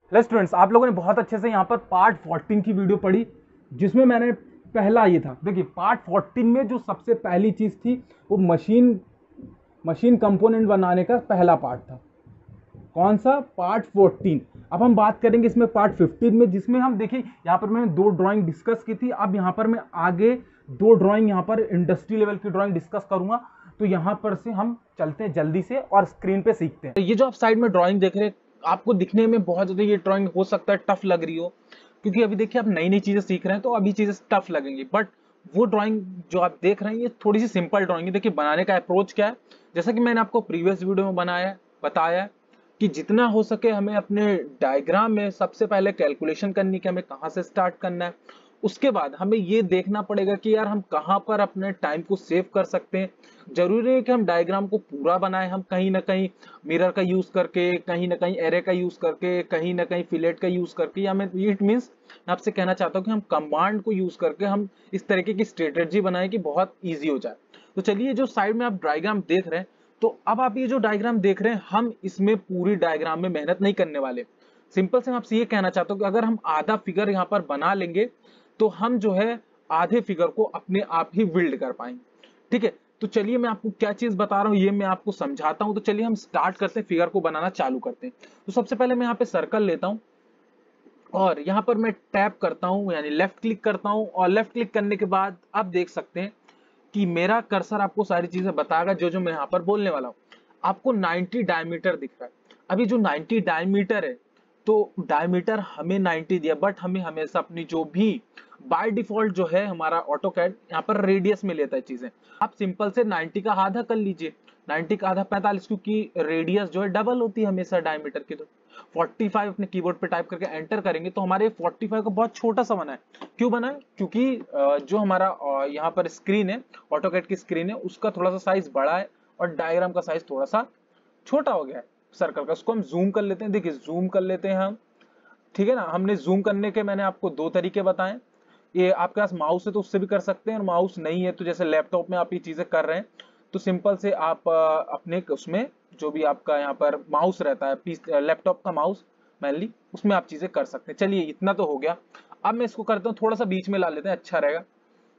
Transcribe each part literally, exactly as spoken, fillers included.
Hello students, आप लोगों ने बहुत अच्छे से यहाँ पर पार्ट फोर्टीन की वीडियो पढ़ी, जिसमें मैंने पहला ये था। देखिए, पार्ट फोर्टीन में जो सबसे पहली चीज़ थी वो मशीन मशीन कंपोनेंट बनाने का पहला पार्ट था। कौन सा? Part fourteen. अब हम बात करेंगे इसमें पार्ट फिफ्टीन में, जिसमें हम देखिए यहाँ पर मैंने दो ड्राइंग डिस्कस की थी। अब यहाँ पर मैं आगे दो ड्राइंग यहाँ पर इंडस्ट्री लेवल की ड्राइंग डिस्कस करूंगा। तो यहाँ पर से हम चलते हैं जल्दी से और स्क्रीन पे सीखते हैं। ये जो आप साइड में ड्राइंग देख रहे हैं, आपको दिखने में बहुत ज्यादा ये ड्राइंग हो सकता है टफ लग रही हो, क्योंकि अभी देखिए आप नई नई चीजें सीख रहे हैं तो अभी चीजें टफ लगेंगी। बट वो ड्राइंग जो आप देख रहे हैं ये थोड़ी सी सिंपल ड्राइंग है। देखिए बनाने का अप्रोच क्या है, जैसा कि मैंने आपको प्रीवियस वीडियो में बनाया बताया है कि जितना हो सके हमें अपने डायग्राम में सबसे पहले कैलकुलेशन करनी कि हमें कहाँ से स्टार्ट करना है। उसके बाद हमें ये देखना पड़ेगा कि यार हम कहाँ पर अपने टाइम को सेव कर सकते हैं। जरूरी है कि हम डायग्राम को पूरा बनाएं, हम कहीं ना कहीं मिरर का यूज करके, कहीं ना कहीं एरे का यूज करके, कहीं ना कहीं फिलेट का यूज करके, या मैं इट मीन्स मैं आपसे कहना चाहता हूँ कि हम कमांड को यूज करके हम इस तरीके की स्ट्रेटेजी बनाएं कि बहुत ईजी हो जाए। तो चलिए, जो साइड में आप डायग्राम देख रहे हैं, तो अब आप ये जो डायग्राम देख रहे हैं, हम इसमें पूरी डायग्राम में मेहनत नहीं करने वाले। सिंपल से मैं आपसे ये कहना चाहता हूँ कि अगर हम आधा फिगर यहाँ पर बना लेंगे तो हम जो है आधे फिगर को अपने आप ही बिल्ड कर पाएंगे। ठीक है, तो चलिए मैं आपको क्या चीज बता रहा हूँ ये मैं आपको समझाता हूँ। तो चलिए हम स्टार्ट करते हैं, फिगर को बनाना चालू करते हैं। तो सबसे पहले मैं यहाँ पे सर्कल लेता हूँ और यहाँ पर मैं टैप करता हूँ, यानी लेफ्ट क्लिक करता हूँ। और लेफ्ट क्लिक करने के बाद आप देख सकते हैं कि मेरा कर्सर आपको सारी चीजें बताएगा जो जो मैं यहाँ पर बोलने वाला हूँ। आपको नाइंटी डायमीटर दिख रहा है। अभी जो नाइंटी डायमीटर है, तो डायमीटर हमें नाइंटी दिया, बट हमें हमेशा अपनी जो भी बाय डिफॉल्ट जो है हमारा ऑटोकैड यहाँ पर रेडियस में लेता है चीजें। आप सिंपल से नाइंटी का आधा कर लीजिए, नाइंटी का आधा पैंतालीस, क्योंकि रेडियस जो है डबल होती है हमेशा डायमीटर की। तो फोर्टी फाइव अपने कीबोर्ड पे टाइप करके एंटर करेंगे तो हमारे फोर्टी फाइव का बहुत छोटा सा बना है। क्यों बना है? क्योंकि जो हमारा यहाँ पर स्क्रीन है, ऑटोकैड की स्क्रीन है, उसका थोड़ा सा साइज बड़ा है और डायग्राम का साइज थोड़ा सा छोटा हो गया है सर्कल का। उसको हम जूम कर लेते हैं। देखिए जूम कर लेते हैं हम, ठीक है ना। हमने जूम करने के मैंने आपको दो तरीके बताए। ये आपके पास माउस है तो उससे भी कर सकते हैं, और माउस नहीं है तो जैसे लैपटॉप में आप ये चीजें कर रहे हैं तो सिंपल से आप अपने उसमें जो भी आपका यहाँ पर माउस रहता है, लैपटॉप का माउस मेनली, उसमें आप चीजें कर सकते हैं। चलिए इतना तो हो गया। अब मैं इसको करता हूँ, थोड़ा सा बीच में ला लेते हैं, अच्छा रहेगा।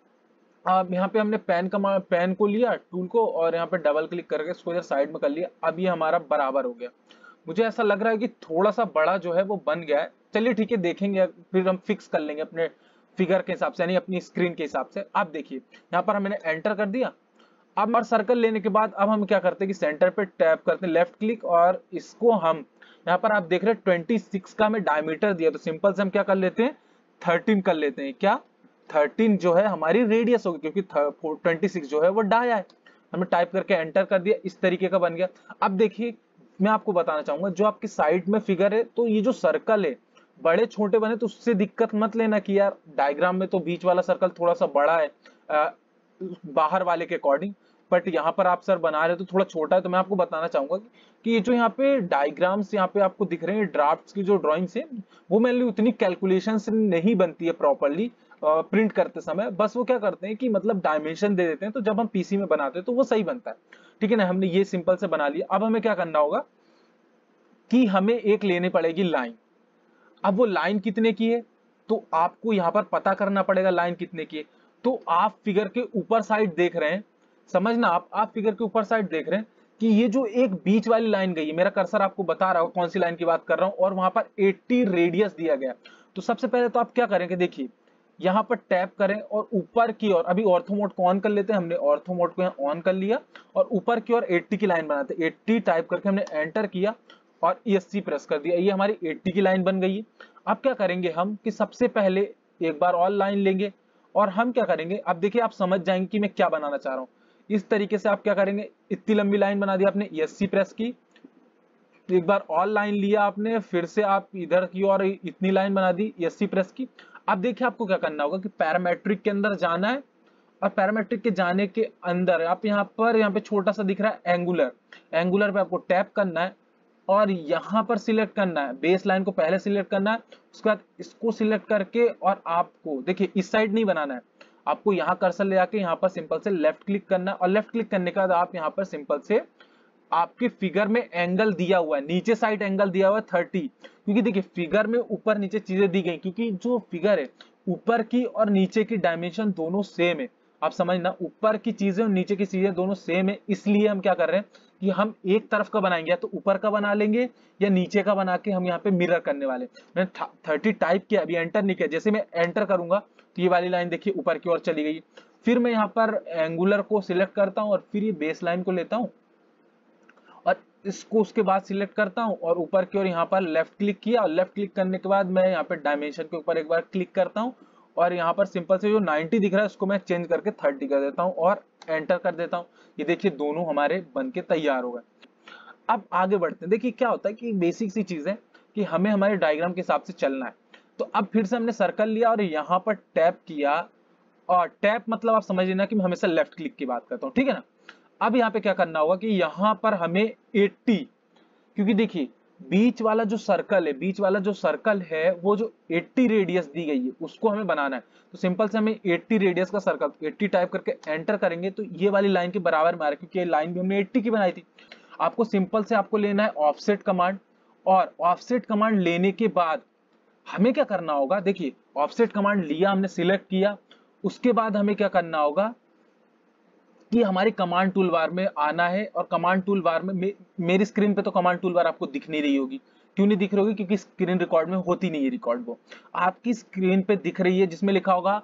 अब यहाँ पे हमने पेन का पेन को लिया, टूल को, और यहाँ पे डबल क्लिक करके इसको इधर साइड में कर लिया। अब ये हमारा बराबर हो गया। मुझे ऐसा लग रहा है कि थोड़ा सा बड़ा जो है वो बन गया है। चलिए ठीक है, देखेंगे फिर हम फिक्स कर लेंगे अपने फिगर के हिसाब से, यानी अपनी स्क्रीन के हिसाब से। आप देखिए यहाँ पर मैंने एंटर कर दिया। अब और सर्कल लेने के बाद अब हम क्या करते हैं कि सेंटर पे टैप करते हैं, लेफ्ट क्लिक, और इसको हम यहाँ पर आप देख रहे हैं ट्वेंटी सिक्स का हमें डायमीटर दिया, तो सिंपल से हम क्या कर लेते हैं, थर्टीन कर लेते हैं। क्या? थर्टीन जो है हमारी रेडियस होगी, क्योंकि ट्वेंटी सिक्स जो है वो डाया है। हमने टाइप करके एंटर कर दिया, इस तरीके का बन गया। अब देखिए मैं आपको बताना चाहूंगा, जो आपकी साइड में फिगर है, तो ये जो सर्कल है बड़े छोटे बने तो उससे दिक्कत मत लेना कि यार डायग्राम में तो बीच वाला सर्कल थोड़ा सा बड़ा है आ, बाहर वाले के अकॉर्डिंग, बट यहाँ पर आप सर बना रहे हो तो थोड़ा छोटा है। तो मैं आपको बताना चाहूंगा कि ये जो यहाँ पे डायग्राम्स यहाँ पे आपको दिख रहे हैं, ड्राफ्ट्स की जो ड्राइंग्स है, वो मेनली उतनी कैलकुलेशन से नहीं बनती है प्रॉपरली प्रिंट करते समय। बस वो क्या करते हैं कि मतलब डायमेंशन दे देते हैं, तो जब हम पीसी में बनाते हैं तो वो सही बनता है। ठीक है ना, हमने ये सिंपल से बना लिया। अब हमें क्या करना होगा कि हमें एक लेनी पड़ेगी लाइन। अब वो लाइन कितने की है तो आपको यहाँ पर पता करना पड़ेगा लाइन कितने की है। तो आप फिगर के ऊपर साइड देख रहे हैं, समझना, आप आप फिगर के ऊपर साइड देख रहे हैं कि ये जो एक बीच वाली लाइन गई है, मेरा कर्सर आपको बता रहा हूं कौन सी लाइन की बात कर रहा हूं, और वहां पर अस्सी रेडियस दिया गया। तो सबसे पहले तो आप क्या करेंगे, देखिए यहाँ पर टैप करें और ऊपर की ओर, अभी ऑर्थो मोड को ऑन कर लेते हैं। हमने ऑर्थो मोड को यहाँ ऑन कर लिया और ऊपर की ओर अस्सी की लाइन बनाते हैं। अस्सी टाइप करके हमने एंटर किया और ईएससी प्रेस कर दिया, ये हमारी अस्सी की लाइन बन गई है। अब क्या करेंगे हम कि सबसे पहले एक बार और लाइन लेंगे और हम क्या करेंगे, अब देखिए आप समझ जाएंगे कि मैं क्या बनाना चाह रहा हूँ। इस तरीके से आप क्या करेंगे, इतनी लंबी लाइन बना दी आपने, ईएससी प्रेस की, एक बार और लाइन लिया आपने, फिर से आप इधर की और इतनी लाइन बना दी, ईएससी प्रेस की। अब देखिए आपको क्या करना होगा कि पैरामेट्रिक के अंदर जाना है, और पैरामेट्रिक के जाने के अंदर आप यहाँ पर, यहाँ पे छोटा सा दिख रहा है एंगुलर, एंगुलर पे आपको टैप करना है और यहाँ पर सिलेक्ट करना है, बेस लाइन को पहले सिलेक्ट करना है, उसके बाद इसको सिलेक्ट करके, और आपको देखिए इस साइड नहीं बनाना है, आपको यहाँ कर्सर ले आके यहाँ पर सिंपल से लेफ्ट क्लिक करना है, और लेफ्ट क्लिक करने के बाद आप यहाँ पर सिंपल से आपके फिगर में एंगल दिया हुआ है, नीचे साइड एंगल दिया हुआ है थर्टी, क्योंकि देखिए फिगर में ऊपर नीचे चीजें दी गई, क्योंकि जो फिगर है ऊपर की और नीचे की डायमेंशन दोनों सेम है। आप समझना, ऊपर की चीजें और नीचे की चीजें दोनों सेम है, इसलिए हम क्या कर रहे हैं कि हम एक तरफ का बनाएंगे, या तो ऊपर का बना लेंगे या नीचे का बना के हम यहाँ पे मिरर करने वाले। मैंने थर्टी टाइप किया, अभी एंटर नहीं किया, जैसे मैं एंटर करूंगा तो ये वाली लाइन देखिए ऊपर की ओर चली गई। फिर मैं यहाँ पर एंगुलर को सिलेक्ट करता हूँ और फिर ये बेस लाइन को लेता हूँ और इसको उसके बाद सिलेक्ट करता हूँ और ऊपर की ओर यहाँ पर लेफ्ट क्लिक किया, और लेफ्ट क्लिक करने के बाद मैं यहाँ पे डायमेंशन के ऊपर एक बार क्लिक करता हूँ और यहाँ पर सिंपल से जो नाइंटी दिख रहा है उसको मैं चेंज करके थर्टी कर देता हूँ और एंटर कर देता हूँ। ये देखिए दोनों हमारे बन के तैयार हो गए। अब आगे बढ़ते हैं। देखिए क्या होता है कि बेसिक सी चीज है कि हमें हमारे डायग्राम के हिसाब से चलना है। तो अब फिर से हमने सर्कल लिया और यहाँ पर टैप किया, और टैप मतलब आप समझ लेना कि मैं हमेशा लेफ्ट क्लिक की बात करता हूँ, ठीक है ना। अब यहाँ पे क्या करना होगा कि यहाँ पर हमें अस्सी, क्योंकि देखिए बीच वाला जो सर्कल है, बीच वाला जो सर्कल है वो जो अस्सी रेडियस दी गई है उसको हमें बनाना है। तो सिंपल से हमें अस्सी रेडियस का सर्कल, अस्सी टाइप करके एंटर करेंगे तो ये वाली लाइन के बराबर में आ रहा है, क्योंकि ये लाइन भी हमने अस्सी की बनाई थी। आपको सिंपल से आपको लेना है ऑफसेट कमांड, और ऑफसेट कमांड लेने के बाद हमें क्या करना होगा, देखिए ऑफसेट कमांड लिया हमने, सिलेक्ट किया, उसके बाद हमें क्या करना होगा कि हमारी कमांड टूल बार में आना है, और कमांड टूल बार में मे, मेरी स्क्रीन पे तो कमांड टूल बार आपको दिख नहीं रही होगी। क्यों नहीं दिख रही होगी? क्योंकि स्क्रीन रिकॉर्ड में होती नहीं है रिकॉर्ड, वो आपकी स्क्रीन पे दिख रही है जिसमें लिखा होगा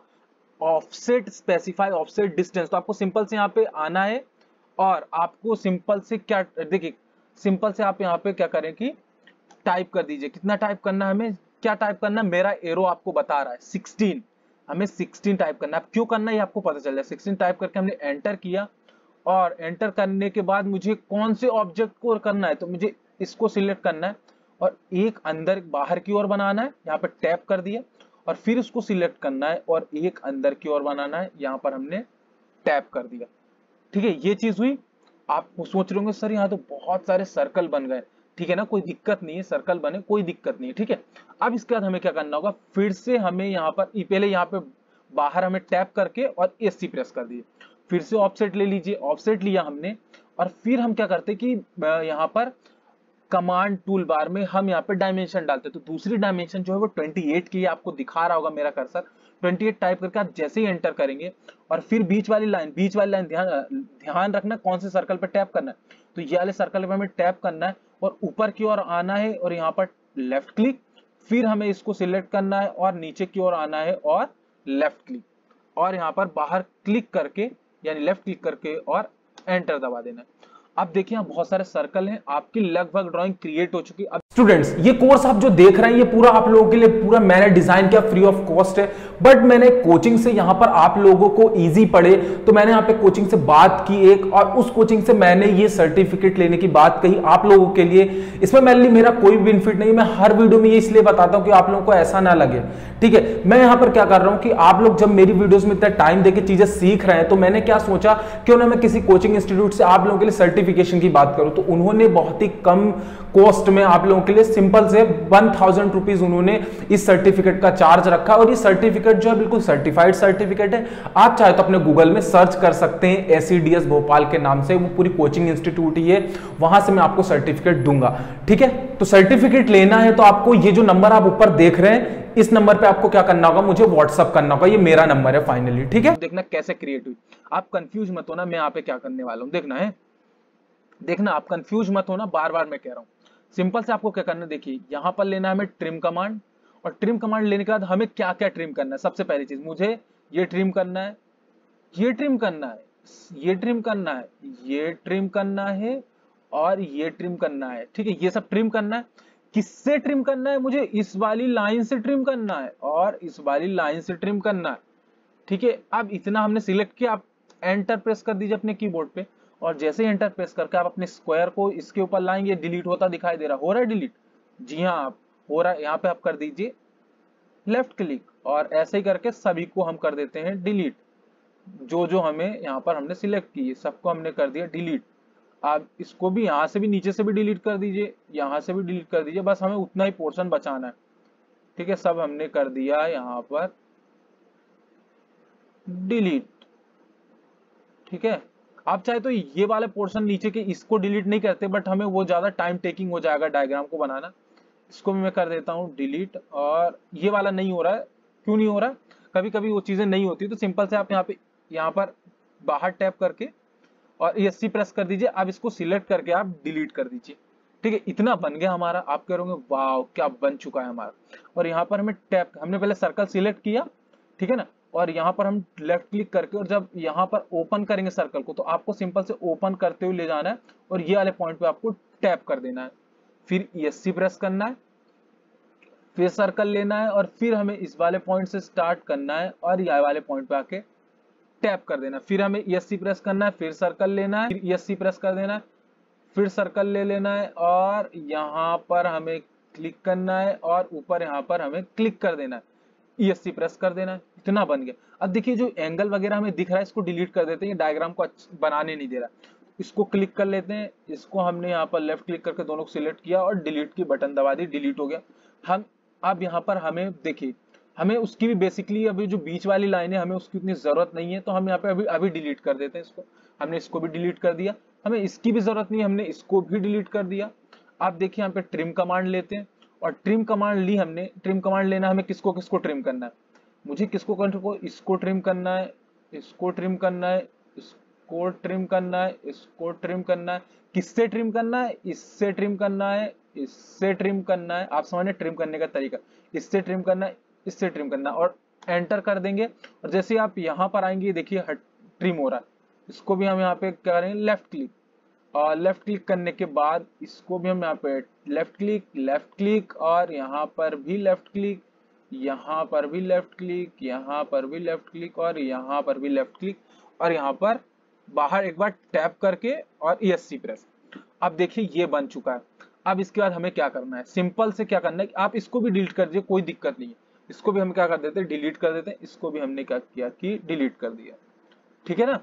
ऑफसेट स्पेसिफाई ऑफसेट डिस्टेंस। तो आपको सिंपल से यहाँ पे आना है और आपको सिंपल से क्या, देखिए सिंपल से आप यहाँ पे क्या करें कि टाइप कर दीजिए। कितना टाइप करना है हमें, क्या टाइप करना है, मेरा एरो आपको बता रहा है सिक्सटीन, हमें सिक्सटीन टाइप करना है। अब क्यों करना है ये आपको पता चल जाए। सिक्सटीन टाइप करके हमने एंटर किया, और एंटर करने के बाद मुझे कौन से ऑब्जेक्ट को करना है, तो मुझे इसको सिलेक्ट करना है और एक अंदर बाहर की ओर बनाना है, यहाँ पर टैप कर दिया, और फिर उसको सिलेक्ट करना है और एक अंदर की ओर बनाना है, यहाँ पर हमने टैप कर दिया। ठीक है, ये चीज हुई। आप सोच रहे होंगे सर यहाँ तो बहुत सारे सर्कल बन गए, ठीक है ना, कोई दिक्कत नहीं है, सर्कल बने कोई दिक्कत नहीं है, ठीक है। अब इसके बाद हमें क्या करना होगा, फिर से हमें यहाँ पर पहले यहाँ पे बाहर हमें टैप करके और एस सी प्रेस कर दिए, फिर से ऑफसेट ले लीजिए, ऑफसेट लिया हमने, और फिर हम क्या करते कि यहाँ पर कमांड टूल बार में हम यहाँ पे डायमेंशन डालते। तो दूसरी डायमेंशन जो है वो अट्ठाईस की है, आपको दिखा रहा होगा मेरा कर्सर, अट्ठाईस टाइप करके आप जैसे ही एंटर करेंगे, और फिर बीच वाली लाइन, बीच वाली लाइन ध्यान ध्यान रखना कौन से सर्कल पे टैप करना है, तो ये वाले सर्कल पे हमें टैप करना है और ऊपर की ओर आना है, और यहाँ पर लेफ्ट क्लिक, फिर हमें इसको सिलेक्ट करना है और नीचे की ओर आना है और लेफ्ट क्लिक, और यहाँ पर बाहर क्लिक करके यानी लेफ्ट क्लिक करके और एंटर दबा देना है। अब देखिए यहाँ बहुत सारे सर्कल हैं, आपकी लगभग ड्राइंग क्रिएट हो चुकी है। स्टूडेंट्स, ये कोर्स आप जो देख रहे हैं ये पूरा आप लोगों के लिए पूरा मैंने डिजाइन किया, फ्री ऑफ कॉस्ट है, बट मैंने कोचिंग से यहाँ पर आप लोगों को इजी पड़े तो मैंने यहाँ पे कोचिंग से बात की एक, और उस कोचिंग से मैंने ये सर्टिफिकेट लेने की बात कही आप लोगों के लिए। इसमें मेनली मेरा कोई बेनिफिट नहीं, मैं हर वीडियो में ये इसलिए बताता हूँ कि आप लोगों को ऐसा ना लगे, ठीक है। मैं यहाँ पर क्या कर रहा हूँ कि आप लोग जब मेरी वीडियोस में इतना टाइम देके चीजें सीख रहे हैं, तो मैंने क्या सोचा क्यों ना मैं किसी कोचिंग इंस्टीट्यूट से आप लोगों के लिए सर्टिफिकेशन की बात करूं। तो उन्होंने बहुत ही कम कॉस्ट में आप लोगों के लिए सिंपल से वन थाउजेंड रुपीज उन्होंने इस सर्टिफिकेट का चार्ज रखा, और ये सर्टिफिकेट जो है बिल्कुल सर्टिफाइड सर्टिफिकेट है। आप चाहे तो अपने गूगल में सर्च कर सकते हैं, एसईडीएस भोपाल के नाम से, वो पूरी कोचिंग इंस्टीट्यूट ही है, वहां से मैं आपको सर्टिफिकेट दूंगा, ठीक है। तो सर्टिफिकेट लेना है तो आपको ये जो नंबर आप ऊपर देख रहे हैं, इस नंबर पे आपको क्या करना होगा, मुझे व्हाट्सअप करना होगा, ये मेरा नंबर है फाइनली, ठीक है। देखना कैसे क्रिएट हुई, आप कंफ्यूज मत होना मैं यहाँ पे क्या करने वाला हूँ, देखना है, देखना आप कंफ्यूज मत होना, बार बार मैं कह रहा हूँ। सिंपल से आपको क्या करना है, देखिए यहाँ पर लेना है हमें ट्रिम कमांड, और ट्रिम कमांड लेने के बाद हमें क्या क्या ट्रिम करना है। सबसे पहली चीज, मुझे ये ट्रिम करना है, ये ट्रिम करना है, ये ट्रिम करना है, ये ट्रिम करना है, और ये ट्रिम करना है, ठीक है। ये सब ट्रिम करना है। किससे ट्रिम करना है, मुझे इस वाली लाइन से ट्रिम करना है और इस वाली लाइन से ट्रिम करना है, ठीक है। अब इतना हमने सिलेक्ट किया, आप एंटर प्रेस कर दीजिए अपने कीबोर्ड पे, और जैसे ही एंटर प्रेस करके आप अपने स्क्वायर को इसके ऊपर लाएंगे, डिलीट होता दिखाई दे रहा, हो रहा है डिलीट, जी हाँ आप हो रहा है। यहाँ पे आप कर दीजिए लेफ्ट क्लिक, और ऐसे ही करके सभी को हम कर देते हैं डिलीट। जो जो हमें यहाँ पर हमने सिलेक्ट किए सबको हमने कर दिया डिलीट। आप इसको भी यहाँ से भी नीचे से भी डिलीट कर दीजिए, यहाँ से भी डिलीट कर दीजिए, बस हमें उतना ही पोर्शन बचाना है, ठीक है। सब हमने कर दिया यहाँ पर डिलीट, ठीक है। आप चाहे तो ये वाला पोर्शन नीचे के इसको डिलीट नहीं करते, बट हमें वो ज्यादा टाइम टेकिंग हो जाएगा डायग्राम को बनाना। इसको भी मैं कर देता हूँ डिलीट, और ये वाला नहीं हो रहा है, क्यों नहीं हो रहा है, कभी कभी वो चीजें नहीं होती, तो सिंपल से आप यहाँ पे यहाँ पर बाहर टैप करके और एस सी प्रेस कर दीजिए। अब इसको सिलेक्ट करके आप डिलीट कर दीजिए। ठीक है, इतना बन गया हमारा। आप कह रहे वाह क्या बन चुका है हमारा। और यहाँ पर हमें टैप, हमने पहले सर्कल सिलेक्ट किया, ठीक है ना, और यहाँ पर हम लेफ्ट क्लिक करके, और जब यहाँ पर ओपन करेंगे सर्कल को, तो आपको सिंपल से ओपन करते हुए ले जाना है और ये वाले पॉइंट पे आपको टैप कर देना है, फिर एस सी प्रेस करना है, फिर सर्कल लेना है, और फिर हमें इस वाले पॉइंट से स्टार्ट करना है और ये वाले पॉइंट पे आके टैप कर देना है। फिर हमें एस सी प्रेस करना है, फिर सर्कल लेना है, फिर एस सी प्रेस कर देना है, फिर सर्कल ले लेना है, और यहाँ पर हमें क्लिक करना है और ऊपर यहाँ पर हमें क्लिक कर देना है, ई एस सी प्रेस कर देना है। इतना बन गया। अब देखिए जो एंगल वगैरह हमें दिख रहा है इसको डिलीट कर देते हैं, ये डायग्राम को बनाने नहीं दे रहा। इसको क्लिक कर लेते हैं, इसको हमने यहाँ पर लेफ्ट क्लिक करके दोनों को सिलेक्ट किया और डिलीट की बटन दबा दी, डिलीट हो गया। हम अब यहाँ पर हमें देखिए, हमें उसकी भी बेसिकली अभी जो बीच वाली लाइन है हमें उसकी उतनी जरूरत नहीं है, तो हम यहाँ पे अभी अभी डिलीट कर देते हैं इसको। हमने इसको भी डिलीट कर दिया, हमें इसकी भी जरूरत नहीं है, हमने इसको भी डिलीट कर दिया। आप देखिए यहाँ पे ट्रिम कमांड लेते हैं, और ट्रिम कमांड ली हमने। ट्रिम कमांड लेना हमें किसको किसको ट्रिम करना है, मुझे किसको करना को इसको ट्रिम करना है, इसको ट्रिम करना है, इसको ट्रिम करना है, इसको ट्रिम करना है। किससे ट्रिम करना है, इससे ट्रिम करना है, इससे ट्रिम करना है। आप समझे ट्रिम करने का तरीका, इससे ट्रिम करना है, इससे ट्रिम करना है, और एंटर कर देंगे। और जैसे आप यहाँ पर आएंगे देखिए ट्रिम हो रहा है। इसको भी हम यहाँ पे क्या करेंगे, लेफ्ट क्लिक, और लेफ्ट क्लिक करने के बाद इसको भी हम यहाँ पे लेफ्ट क्लिक, लेफ्ट क्लिक, और यहाँ पर भी लेफ्ट क्लिक, यहाँ पर भी लेफ्ट क्लिक, यहाँ पर भी लेफ्ट क्लिक, और यहाँ पर भी लेफ्ट क्लिक, और यहाँ पर बाहर एक बार टैप करके और ई एस सी प्रेस। अब देखिए ये बन चुका है। अब इसके बाद हमें क्या करना है, सिंपल से क्या करना है कि आप इसको भी डिलीट कर दीजिए, कोई दिक्कत नहीं है। इसको भी हम क्या कर देते हैं, डिलीट कर देते हैं। इसको भी हमने क्या किया कि डिलीट कर दिया, ठीक है ना।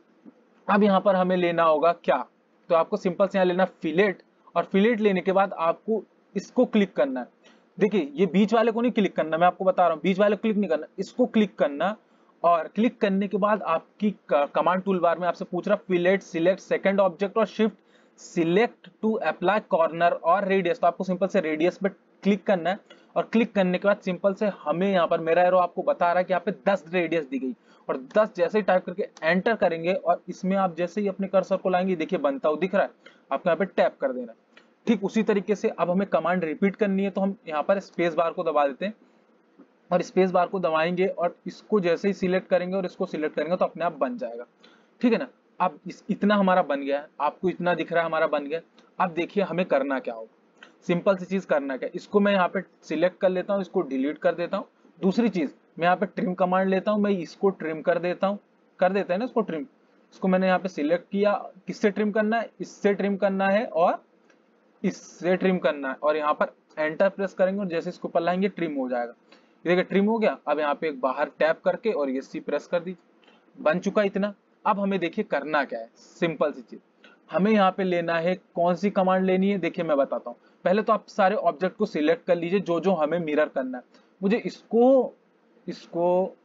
अब यहाँ पर हमें लेना होगा क्या, तो आपको सिंपल से यहाँ लेना फिलेट, और फिलेट लेने के बाद आपको इसको क्लिक करना है। देखिए ये बीच वाले को नहीं क्लिक करना, मैं आपको बता रहा हूँ, बीच वाले को क्लिक नहीं करना, इसको क्लिक करना। और क्लिक करने के बाद आपकी कमांड टूल बार में आपसे पूछ रहा फिलेट सिलेक्ट सेकंड ऑब्जेक्ट और shift select to apply corner और रेडियस, तो आपको सिंपल से रेडियस पे क्लिक करना है। और क्लिक करने के बाद सिंपल से हमें यहाँ पर मेरा एरो आपको बता रहा है कि यहाँ पे दस रेडियस दी गई, और दस जैसे ही टाइप करके एंटर करेंगे, और इसमें आप जैसे ही अपने कर्सर को लाएंगे देखिए बनता हुआ दिख रहा है, आपको यहाँ पे टैप कर देना है। ठीक उसी तरीके से अब हमें कमांड रिपीट करनी है, तो हम यहाँ पर स्पेस बार को दबा देते हैं, और स्पेस बार को दबाएंगे और इसको जैसे ही सिलेक्ट करेंगे और इसको सिलेक्ट करेंगे तो अपने आप बन जाएगा, ठीक है ना। अब इस इतना हमारा बन गया है, आपको इतना दिख रहा है हमारा बन गया। अब देखिए हमें करना क्या होगा, सिंपल सी चीज करना क्या, इसको मैं यहाँ पे सिलेक्ट कर लेता हूँ, इसको डिलीट कर देता हूँ। दूसरी चीज मैं यहाँ पे ट्रिम कमांड लेता हूँ, मैं इसको ट्रिम कर देता हूँ, कर देते हैं ना इसको ट्रिम। इसको मैंने यहाँ पे सिलेक्ट किया, किससे ट्रिम करना है, इससे ट्रिम करना है और इससे ट्रिम करना है, और यहाँ पर एंटर प्रेस करेंगे और जैसे इसको ऊपर लाएंगे ट्रिम हो जाएगा। देखिए ट्रिम हो गया। अब यहाँ पे एक बाहर टैप करके और ये सी प्रेस कर दीजिए, बन चुका इतना। अब हमें देखिए करना क्या है, सिंपल सी चीज, हमें यहाँ पे लेना है, कौन सी कमांड लेनी है देखिए मैं बताता हूँ। पहले तो आप सारे ऑब्जेक्ट को सिलेक्ट कर लीजिए जो जो हमें मिरर करना है। मुझे इसको, इसको,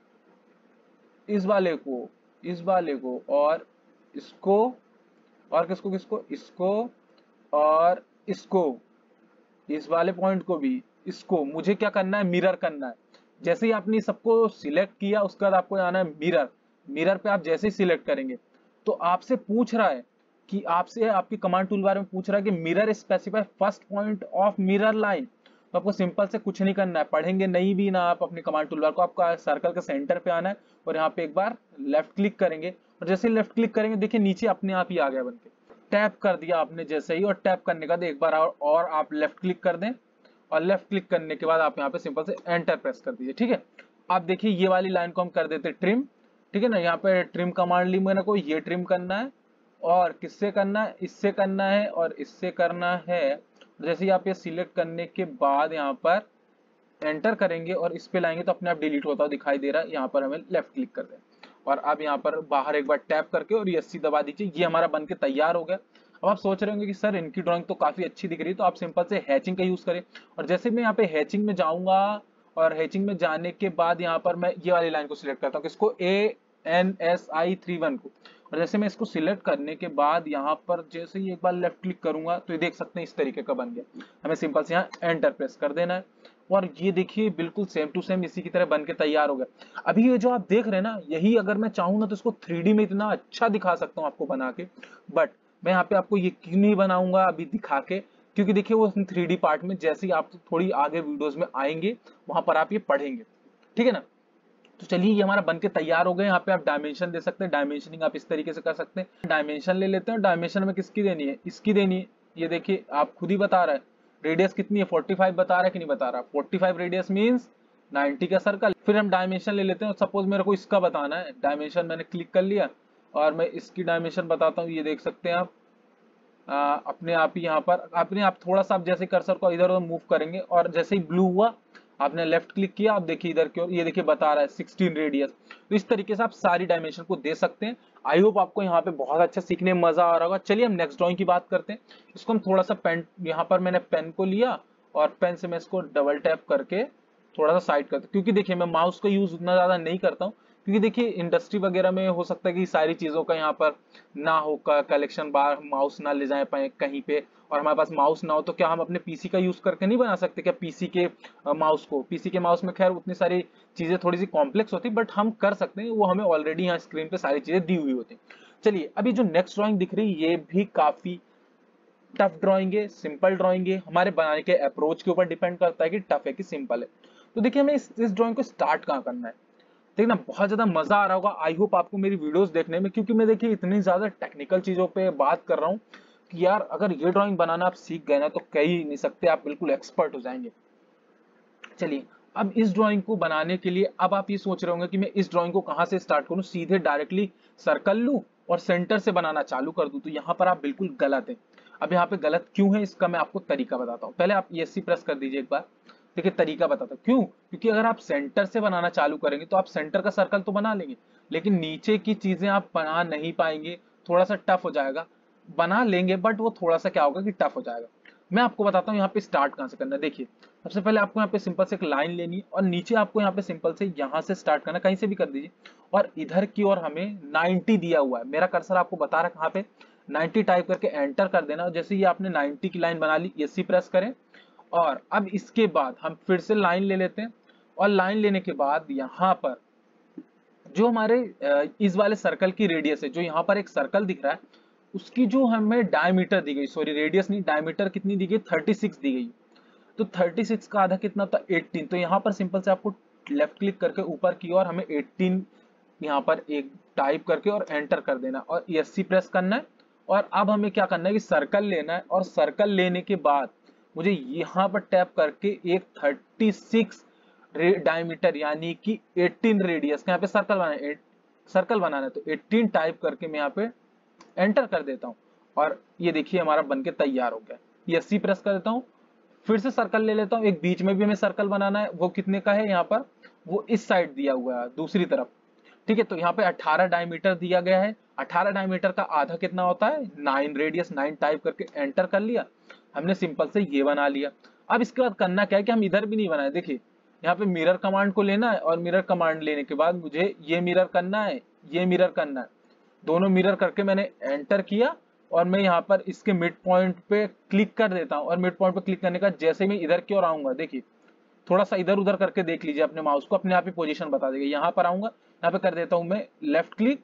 इस वाले को, इस वाले को, और इसको, और किसको किसको, इसको और इसको, इस वाले पॉइंट को भी, इसको मुझे क्या करना है, मिरर करना है। जैसे ही आपने सबको सिलेक्ट किया उसके बाद आपको आना है मिरर। मिरर पे आप जैसे ही सिलेक्ट करेंगे तो आपसे पूछ रहा है कि आपसे आपकी कमांड टूल बार में पूछ रहा है कि mirror specify first point of mirror line. तो आपको सिंपल से कुछ नहीं करना है, पढ़ेंगे नहीं भी ना आप अपनी कमांड टूल बार को, आपका सर्कल के सेंटर पे आना है और यहाँ पे एक बार लेफ्ट क्लिक करेंगे, और जैसे ही लेफ्ट क्लिक करेंगे देखिए नीचे अपने आप ही आ गया बनके। टैप कर दिया आपने जैसे ही, और टैप करने के बाद एक बार और, और आप लेफ्ट क्लिक कर दें, और लेफ्ट क्लिक करने के बाद आप यहाँ पे सिंपल से एंटर प्रेस कर दीजिए, ठीक है। आप देखिए ये वाली लाइन को हम कर देते ट्रिम, ठीक है ना। यहाँ पे ट्रिम कमांड ली मैंने को, ये ट्रिम करना है, और किससे करना है, इससे करना है और इससे करना है। जैसे ही आप ये सिलेक्ट करने के बाद यहाँ पर एंटर करेंगे और इस पे लाएंगे तो अपने आप डिलीट होता हुआ दिखाई दे रहा है। यहाँ पर हमें लेफ्ट क्लिक कर दें, और अब यहाँ पर बाहर एक बार टैप करके और एस सी दबा दीजिए। ये हमारा बन के तैयार हो गया। अब आप सोच रहे होंगे कि सर इनकी ड्राइंग तो काफी अच्छी दिख रही है, तो आप सिंपल से हैचिंग का यूज करें। और जैसे मैं यहाँ पे हैचिंग में जाऊंगा, और हैचिंग में जाने के बाद यहाँ पर मैं ये वाली लाइन को सिलेक्ट करता हूँ, किसको, A N S I three one को। और और जैसे मैं इसको सिलेक्ट करने के बाद यहाँ पर जैसे ही एक बार लेफ्ट क्लिक करूंगा तो ये देख सकते हैं इस तरीके का बन गया। हमें सिंपल से यहाँ एंटर प्रेस कर देना है और ये देखिए बिल्कुल सेम टू सेम इसी की तरह बन के तैयार हो गया। अभी ये जो आप देख रहे हैं ना, यही अगर मैं चाहूँ ना तो इसको थ्री डी में इतना अच्छा दिखा सकता हूँ आपको बना के, बट मैं यहाँ पे आपको ये क्यों नहीं बनाऊंगा अभी दिखा के, क्योंकि देखिए वो थ्री डी पार्ट में जैसे ही आप थोड़ी आगे वीडियोस में आएंगे वहां पर आप ये पढ़ेंगे, ठीक है ना। तो चलिए ये हमारा बनके तैयार हो गए। यहाँ पे आप डायमेंशन दे सकते हैं, डायमेंशनिंग आप इस तरीके से कर सकते हैं। डायमेंशन ले लेते हैं, डायमेंशन में किसकी देनी है, इसकी देनी है। ये देखिए आप खुद ही बता रहा है रेडियस कितनी है, पैंतालीस बता रहा है कि नहीं बता रहा। पैंतालीस रेडियस मींस नब्बे का सर्कल। फिर हम डायमेंशन ले लेते हैं, सपोज मेरे को इसका बताना है, डायमेंशन मैंने क्लिक कर लिया और मैं इसकी डायमेंशन बताता हूँ। ये देख सकते हैं आप आ, अपने आप ही यहाँ पर अपने आप थोड़ा सा आप जैसे कर्सर को इधर उधर मूव करेंगे और जैसे ही ब्लू हुआ आपने लेफ्ट क्लिक किया, आप देखिए इधर की ओर, ये देखिए बता रहा है सोलह रेडियस। तो इस तरीके से आप सारी डायमेंशन को दे सकते हैं। आई होप आपको यहाँ पे बहुत अच्छा सीखने में मजा आ रहा होगा। चलिए हम नेक्स्ट ड्राइंग की बात करते हैं। इसको हम थोड़ा सा पेन, यहाँ पर मैंने पेन को लिया और पेन से मैं इसको डबल टैप करके थोड़ा सा साइड करता हूँ, क्योंकि देखिए मैं माउस का यूज उतना ज्यादा नहीं करता हूँ, क्योंकि देखिए इंडस्ट्री वगैरह में हो सकता है कि सारी चीजों का यहाँ पर ना हो का कलेक्शन बार माउस ना ले जाए पाए कहीं पे, और हमारे पास माउस ना हो तो क्या हम अपने पीसी का यूज करके नहीं बना सकते क्या पीसी के माउस को। पीसी के माउस में खैर उतनी सारी चीजें थोड़ी सी कॉम्प्लेक्स होती, बट हम कर सकते हैं, वो हमें ऑलरेडी यहाँ स्क्रीन पे सारी चीजें दी हुई होती। चलिए अभी जो नेक्स्ट ड्रॉइंग दिख रही है ये भी काफी टफ ड्राइंग है, सिंपल ड्राइंग है, हमारे बनाने के अप्रोच के ऊपर डिपेंड करता है कि टफ है कि सिंपल है। तो देखिए हमें इस, इस ड्राइंग को स्टार्ट कहाँ करना है। देखना बहुत ज्यादा मजा आ रहा होगा आई होप आपको मेरी वीडियोस देखने में, क्योंकि मैं देखिए इतनी ज्यादा टेक्निकल चीजों पे बात कर रहा हूँ कि यार अगर ये ड्राइंग बनाना आप सीख गए ना तो कह ही नहीं सकते, आप बिल्कुल एक्सपर्ट हो जाएंगे। चलिए अब इस ड्राइंग को बनाने के लिए अब आप ये सोच रहे होंगे कि मैं इस ड्राइंग को कहाँ से स्टार्ट करूँ, सीधे डायरेक्टली सर्कल लूँ और सेंटर से बनाना चालू कर दूं। तो यहाँ पर आप बिल्कुल गलत है। अब यहाँ पे गलत क्यों है इसका मैं आपको तरीका बताता हूँ। पहले आप एस सी प्रेस कर दीजिए एक बार, देखिए तरीका बताता हूँ क्यों। क्योंकि अगर आप सेंटर से बनाना चालू करेंगे तो आप सेंटर का सर्कल तो बना लेंगे, लेकिन नीचे की चीजें आप बना नहीं पाएंगे, थोड़ा सा टफ हो जाएगा। बना लेंगे बट वो थोड़ा सा क्या होगा कि टफ हो जाएगा। मैं आपको बताता हूँ यहाँ पे स्टार्ट कहाँ से करना है। देखिए सबसे पहले आपको यहाँ पे सिंपल से एक लाइन लेनी है और नीचे आपको यहाँ पे सिंपल से यहाँ से स्टार्ट करना, कहीं से भी कर दीजिए, और इधर की ओर हमें नब्बे दिया हुआ है। मेरा कर्सर आपको बता रहा है कहाँ पे, नब्बे टाइप करके एंटर कर देना। और जैसे ही आपने नब्बे की लाइन बना ली, एस सी प्रेस करें, और अब इसके बाद हम फिर से लाइन ले लेते हैं। और लाइन लेने के बाद यहाँ पर जो हमारे इस वाले सर्कल की रेडियस है, जो यहाँ पर एक सर्कल दिख रहा है, उसकी जो हमें डायमीटर दी गई, सॉरी रेडियस नहीं डायमीटर कितनी दी गई, छत्तीस दी गई। तो छत्तीस का आधा कितना था, अठारह। तो यहाँ पर सिंपल से आपको लेफ्ट क्लिक करके ऊपर की ओर हमें अठारह यहाँ पर एक टाइप करके और एंटर कर देना और एस सी प्रेस करना है। और अब हमें क्या करना है कि सर्कल लेना है, और सर्कल लेने के बाद मुझे यहाँ पर टैप करके एक छत्तीस डायमीटर यानी कि अठारह रेडियस का यहाँ पे सर्कल बनाना है, सर्कल बनाना है। तो अठारह टाइप करके मैं यहाँ पे एंटर कर देता हूँ और ये देखिए हमारा बनके तैयार हो गया। एस सी प्रेस कर देता हूँ, फिर से सर्कल ले लेता हूँ, एक बीच में भी हमें सर्कल बनाना है। वो कितने का है यहाँ पर, वो इस साइड दिया हुआ है दूसरी तरफ, ठीक है। तो यहाँ पे अठारह डायमीटर दिया गया है। अठारह डायमीटर का आधा कितना होता है, नौ रेडियस, नौ टाइप करके एंटर कर लिया हमने, सिंपल से ये बना लिया। अब इसके बाद करना क्या है कि हम इधर भी नहीं बनाए, देखिए यहाँ पे मिरर कमांड को लेना है और मिरर कमांड लेने के बाद मुझे ये मिरर करना है, ये मिरर करना है, दोनों मिरर करके मैंने एंटर किया और मैं यहाँ पर इसके मिड पॉइंट पे क्लिक कर देता हूँ। और मिड पॉइंट पे क्लिक करने का जैसे मैं इधर की ओर आऊंगा, देखिए थोड़ा सा इधर उधर करके देख लीजिए अपने माउस को, अपने आप ही पोजीशन बता देगा। यहाँ पर आऊंगा, यहाँ पे कर देता हूँ मैं लेफ्ट क्लिक,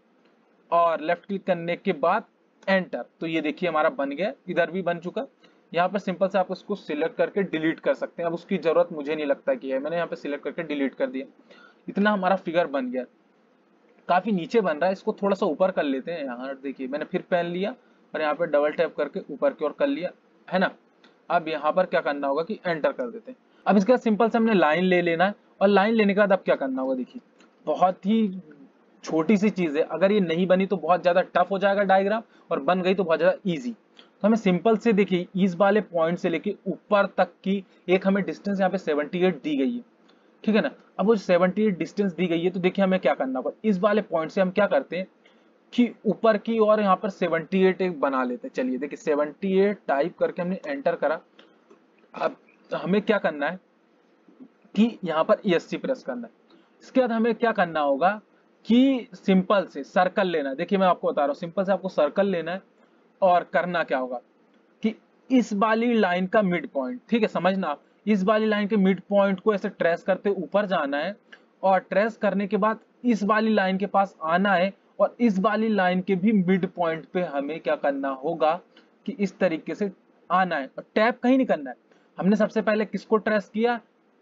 और लेफ्ट क्लिक करने के बाद एंटर। तो ये देखिए हमारा बन गया, इधर भी बन चुका। यहाँ पर सिंपल से आप उसको सिलेक्ट करके डिलीट कर सकते हैं। अब उसकी जरूरत मुझे नहीं लगता कि है, मैंने यहाँ पे सिलेक्ट करके डिलीट कर दिया। इतना हमारा फिगर बन गया, काफी नीचे बन रहा है, इसको थोड़ा सा ऊपर कर लेते हैं। यहाँ देखिए मैंने फिर पेन लिया और यहाँ पे डबल टैप करके ऊपर की ओर कर लिया, है ना। अब यहाँ पर क्या करना होगा कि एंटर कर देते हैं। अब इसके बाद सिंपल से हमने लाइन ले लेना है, और लाइन लेने के बाद अब क्या करना होगा, देखिए बहुत ही छोटी सी चीज है। अगर ये नहीं बनी तो बहुत ज्यादा टफ हो जाएगा डायग्राम, और बन गई तो बहुत ज्यादा इजी। तो हमें सिंपल से देखिए इस वाले पॉइंट से लेके ऊपर तक की एक हमें डिस्टेंस यहाँ पे अठहत्तर दी गई है, ठीक है ना। अब वो अठहत्तर डिस्टेंस दी गई है, तो देखिए हमें क्या करना होगा, इस वाले पॉइंट से हम क्या करते हैं कि ऊपर की और यहाँ पर अठहत्तर एक बना लेते हैं। चलिए देखिए अठहत्तर टाइप करके हमने एंटर करा। अब हमें क्या करना है कि यहाँ पर E S C प्रेस करना है। इसके बाद हमें क्या करना होगा कि सिंपल से सर्कल लेना है। देखिए मैं आपको बता रहा हूँ, सिंपल से आपको सर्कल लेना है और करना क्या होगा कि इस वाली लाइन का मिड पॉइंट, ठीक है, समझना आप, इस वाली लाइन के मिड पॉइंट को ऐसे ट्रेस करते ऊपर जाना है और ट्रेस करने के बाद इस वाली लाइन के पास आना है और इस वाली लाइन के भी मिड पॉइंट पे हमें क्या करना होगा कि इस तरीके से आना है और टैप कहीं नहीं करना है। हमने सबसे पहले किसको ट्रेस किया,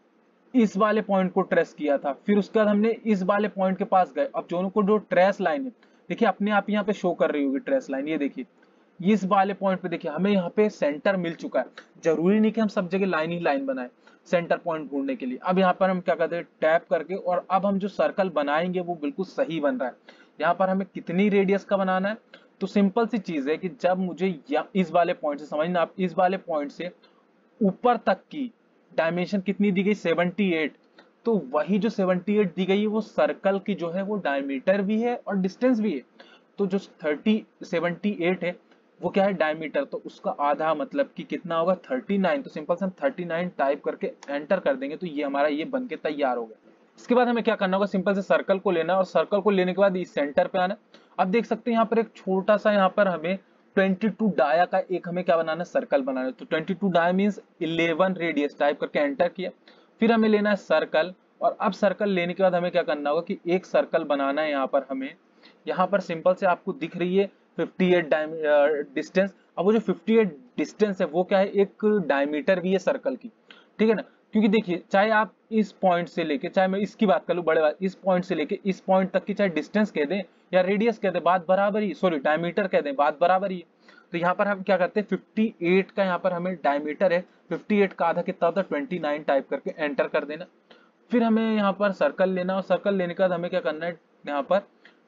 इस वाले पॉइंट को ट्रेस किया था, फिर उसके बाद हमने इस वाले पॉइंट के पास गए। अब दोनों को जो ट्रेस लाइन है, देखिए अपने आप यहाँ पे शो कर रही होगी ट्रेस लाइन, ये देखिए इस वाले पॉइंट पे देखिए हमें यहाँ पे सेंटर मिल चुका है। जरूरी नहीं कि हम सब जगह लाइन ही लाइन बनाए सेंटर पॉइंट ढूंढने के लिए। अब यहाँ पर हम क्या करते हैं, टैप करके, और अब हम जो सर्कल बनाएंगे वो बिल्कुल सही बन रहा है। यहाँ पर हमें कितनी रेडियस का बनाना है, तो सिंपल सी चीज है कि जब मुझे इस वाले पॉइंट से, समझना आप, इस वाले पॉइंट से ऊपर तक की डायमेंशन कितनी दी गई, अठहत्तर, तो वही जो अठहत्तर दी गई है वो सर्कल की जो है वो डायमीटर भी है और डिस्टेंस भी है। तो जो तीस अठहत्तर है वो क्या है, डायमीटर, तो उसका आधा मतलब कि कितना होगा, उनतालीस। तो सिंपल से हम उनतालीस टाइप करके एंटर कर देंगे तो ये हमारा ये बन के तैयार हो गया। इसके बाद हमें क्या करना होगा, सिंपल से सर्कल को लेना है और सर्कल को लेने के बाद इस सेंटर पे आना है। अब देख सकते हैं यहाँ पर एक छोटा सा, यहाँ पर हमें बाईस डाया का एक हमें क्या बनाना है, सर्कल बनाना है। तो बाईस डाया मींस ग्यारह रेडियस टाइप करके एंटर किया। फिर हमें लेना है सर्कल, और अब सर्कल लेने के बाद हमें क्या करना होगा कि एक सर्कल बनाना है। यहाँ पर हमें, यहाँ पर सिंपल से आपको दिख रही है अट्ठावन डिस्टेंस। अब वो जो अट्ठावन डिस्टेंस है वो क्या है, एक डायमीटर भी है सर्कल की, ठीक है ना। क्योंकि देखिए चाहे आप इस पॉइंट से लेके, चाहे मैं इसकी बात कर लूं बड़े बात, इस पॉइंट से लेके इस पॉइंट तक की चाहे डिस्टेंस कह दें या रेडियस कह दें, बात बराबर ही, सॉरी डायमीटर कह दें, बात बराबर ही। तो यहाँ पर हम क्या करते हैं, अट्ठावन का यहाँ पर हमें डायमीटर है, अट्ठावन का आधा कितना होता है, उनतीस टाइप करके एंटर कर देना। फिर हमें यहाँ पर सर्कल लेना, और सर्कल लेने के बाद हमें क्या करना है, यहाँ पर